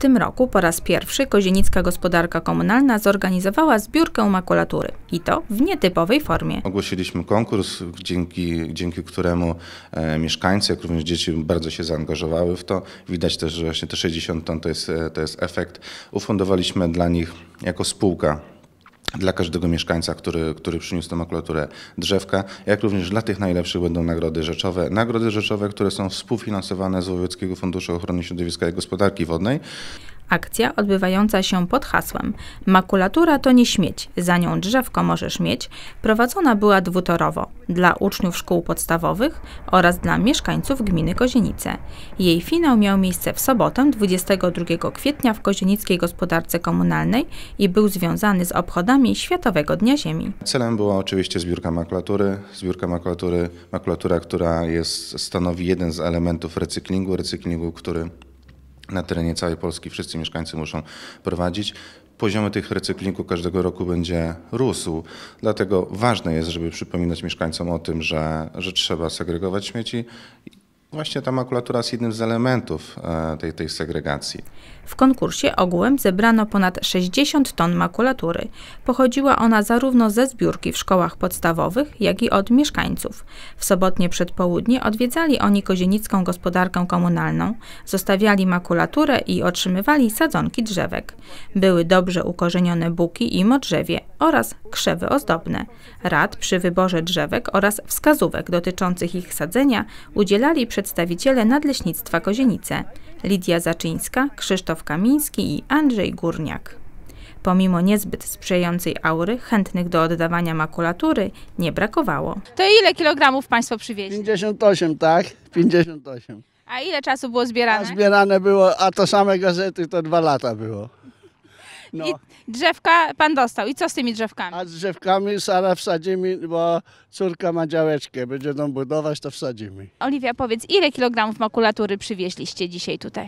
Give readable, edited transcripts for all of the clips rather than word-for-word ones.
tym roku po raz pierwszy Kozienicka Gospodarka Komunalna zorganizowała zbiórkę makulatury i to w nietypowej formie. Ogłosiliśmy konkurs, dzięki któremu mieszkańcy, jak również dzieci bardzo się zaangażowały w to. Widać też, że właśnie te 60 ton to jest efekt. Ufundowaliśmy dla nich jako spółka, dla każdego mieszkańca, który przyniósł tę makulaturę, drzewka, jak również dla tych najlepszych będą nagrody rzeczowe. Nagrody rzeczowe, które są współfinansowane z Wojewódzkiego Funduszu Ochrony Środowiska i Gospodarki Wodnej. Akcja odbywająca się pod hasłem „Makulatura to nie śmieć, za nią drzewko możesz mieć” prowadzona była dwutorowo dla uczniów szkół podstawowych oraz dla mieszkańców gminy Kozienice. Jej finał miał miejsce w sobotę 22 kwietnia w Kozienickiej Gospodarce Komunalnej i był związany z obchodami Światowego Dnia Ziemi. Celem była oczywiście zbiórka makulatury, makulatura, która stanowi jeden z elementów recyklingu, który na terenie całej Polski wszyscy mieszkańcy muszą prowadzić. Poziom tych recyklingu każdego roku będzie rósł, dlatego ważne jest, żeby przypominać mieszkańcom o tym, że trzeba segregować śmieci. Właśnie ta makulatura jest jednym z elementów tej segregacji. W konkursie ogółem zebrano ponad 60 ton makulatury. Pochodziła ona zarówno ze zbiórki w szkołach podstawowych, jak i od mieszkańców. W sobotnie przedpołudnie odwiedzali oni Kozienicką Gospodarkę Komunalną, zostawiali makulaturę i otrzymywali sadzonki drzewek. Były dobrze ukorzenione buki i modrzewie oraz krzewy ozdobne. Rad przy wyborze drzewek oraz wskazówek dotyczących ich sadzenia udzielali przedstawiciele Nadleśnictwa Kozienice: Lidia Zaczyńska, Krzysztof Kamiński i Andrzej Górniak. Pomimo niezbyt sprzyjającej aury, chętnych do oddawania makulatury nie brakowało. To ile kilogramów Państwo przywieźli? 58, tak? 58. A ile czasu było zbierane? A zbierane było, a to same gazety to 2 lata było. No. I drzewka Pan dostał. I co z tymi drzewkami? A z drzewkami zaraz wsadzimy, bo córka ma działeczkę, będzie dom budować, to wsadzimy. Oliwia, powiedz, ile kilogramów makulatury przywieźliście dzisiaj tutaj?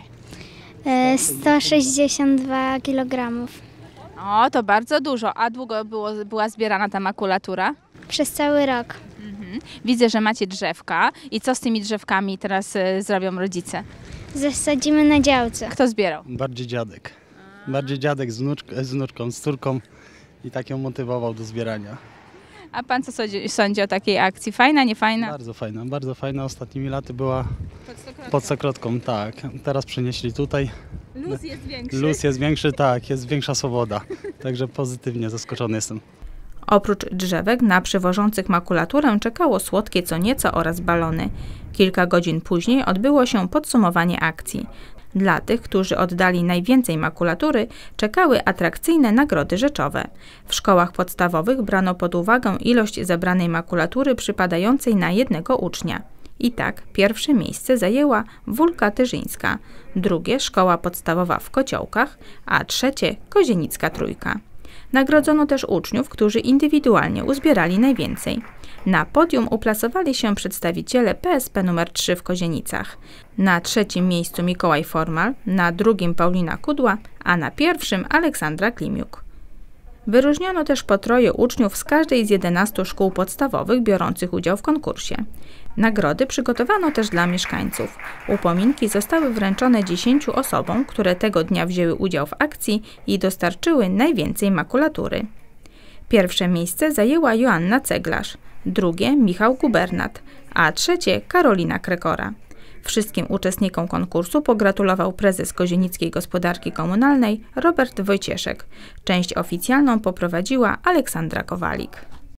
162 kg. O, to bardzo dużo. A długo była zbierana ta makulatura? Przez cały rok. Widzę, że macie drzewka. I co z tymi drzewkami teraz zrobią rodzice? Zasadzimy na działce. Kto zbierał? Bardziej dziadek. Bardziej dziadek z wnuczką, z córką i tak ją motywował do zbierania. A Pan co sądzi o takiej akcji? Fajna, nie fajna? Bardzo fajna. Ostatnimi laty była pod Stokrotką, tak. Teraz przenieśli tutaj. Luz jest większy. Luz jest większy, tak. Jest większa swoboda. Także pozytywnie zaskoczony jestem. Oprócz drzewek na przywożących makulaturę czekało słodkie co nieco oraz balony. Kilka godzin później odbyło się podsumowanie akcji. Dla tych, którzy oddali najwięcej makulatury, czekały atrakcyjne nagrody rzeczowe. W szkołach podstawowych brano pod uwagę ilość zebranej makulatury przypadającej na jednego ucznia. I tak pierwsze miejsce zajęła Wólka Tyżyńska, drugie szkoła podstawowa w Kociołkach, a trzecie Kozienicka Trójka. Nagrodzono też uczniów, którzy indywidualnie uzbierali najwięcej. Na podium uplasowali się przedstawiciele PSP nr 3 w Kozienicach. Na trzecim miejscu Mikołaj Formal, na drugim Paulina Kudła, a na pierwszym Aleksandra Klimiuk. Wyróżniono też po 3 uczniów z każdej z 11 szkół podstawowych biorących udział w konkursie. Nagrody przygotowano też dla mieszkańców. Upominki zostały wręczone 10 osobom, które tego dnia wzięły udział w akcji i dostarczyły najwięcej makulatury. Pierwsze miejsce zajęła Joanna Ceglarz, drugie Michał Gubernat, a trzecie Karolina Krekora. Wszystkim uczestnikom konkursu pogratulował prezes Kozienickiej Gospodarki Komunalnej Robert Wojcieszek. Część oficjalną poprowadziła Aleksandra Kowalik.